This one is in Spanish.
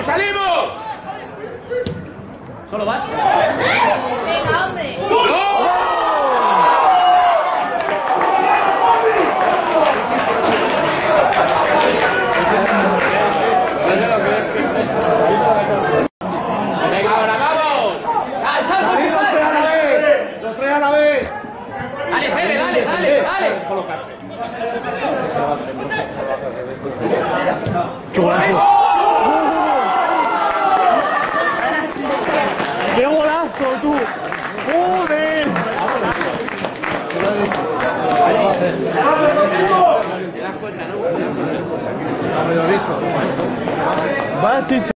¡Salimos! ¿Solo vas? Venga, hombre. ¡Venga, ahora vamos! ¡Los tres a la vez! ¡Dale, Fede, dale, dale, dale! Colocarse. ¡Qué golazo! ¡Qué golazo, tú! ¡Joder! ¿Te das cuenta, no? Va, chicha.